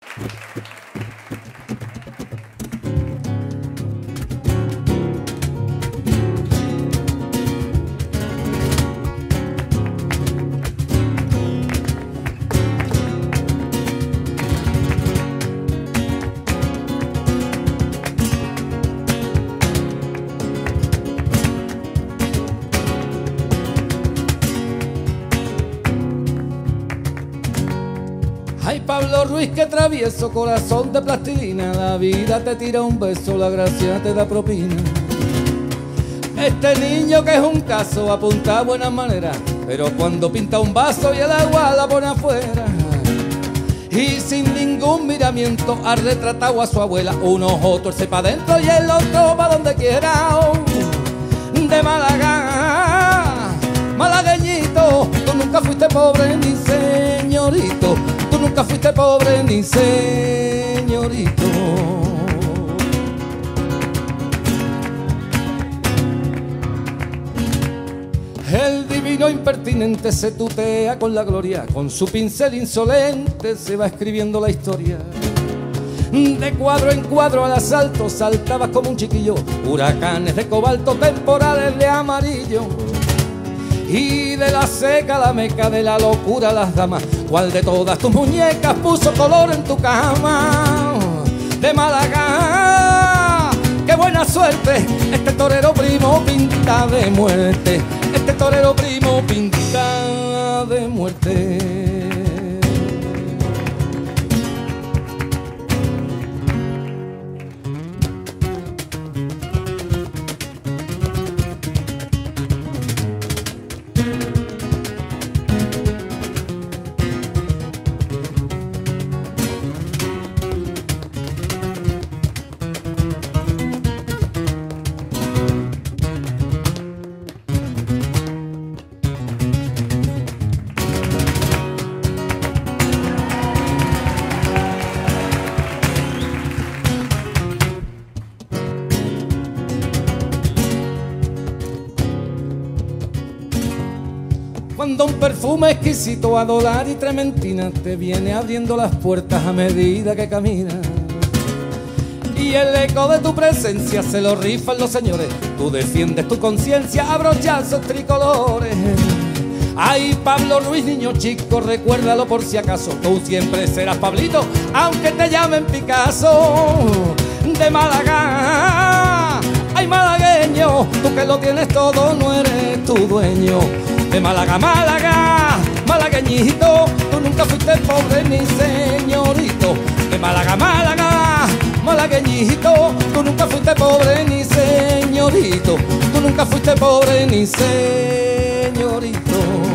Ay, Pablo Ruiz, qué travieso, corazón de plastilina. La vida te tira un beso, la gracia te da propina. Este niño que es un caso apunta a buenas maneras, pero cuando pinta un vaso y el agua la pone afuera. Y sin ningún miramiento ha retratado a su abuela. Un ojo tuerce pa' dentro y el otro pa' donde quiera. De Málaga, malagueñito, tú nunca fuiste pobre ni señorito. Tú nunca fuiste pobre ni señorito. El divino impertinente se tutea con la gloria, con su pincel insolente se va escribiendo la historia. De cuadro en cuadro al asalto saltabas como un chiquillo, huracanes de cobalto, temporales de amarillo. Y de la seca a la meca, de la locura a las damas, ¿cuál de todas tus muñecas puso color en tu cama? De Málaga, qué buena suerte, este torero primo pinta de muerte. Este torero primo pinta de muerte. Cuando un perfume exquisito a dólar y trementina te viene abriendo las puertas a medida que caminas, y el eco de tu presencia se lo rifan los señores, tú defiendes tu conciencia a brochazos tricolores. Ay, Pablo Ruiz, niño chico, recuérdalo por si acaso, tú siempre serás Pablito, aunque te llamen Picasso. De Málaga, ay malagueño, tú que lo tienes todo, no eres tu dueño. De Málaga, Málaga, malagueñito, tú nunca fuiste pobre ni señorito. De Málaga, Málaga, malagueñito, tú nunca fuiste pobre ni señorito. Tú nunca fuiste pobre ni señorito.